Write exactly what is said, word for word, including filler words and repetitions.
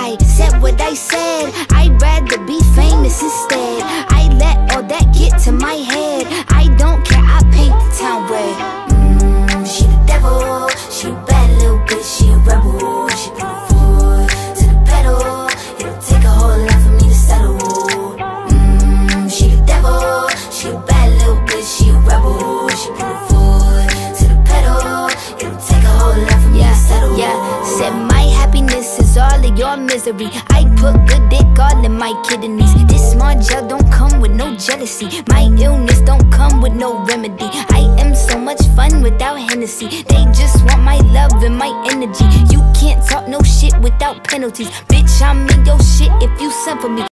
I said what I said, I'd rather be famous instead. I let all that get to my head. I don't care, I paint the town red. Mmm, she the devil, she a bad little bitch, she a rebel. She put her foot to the pedal, it'll take a whole lot for me to settle. Mmm, she the devil, she a bad little bitch, she a rebel. She put her foot to the pedal, it'll take a whole lot for me yeah, to settle. Yeah, said my happiness is all of your misery. I put good dick all in my kidneys. This small gel don't come with no jealousy. My illness don't come with no remedy. I am so much fun without Hennessy. They just want my love and my energy. You can't talk no shit without penalties. Bitch, I'm in your shit if you send for me.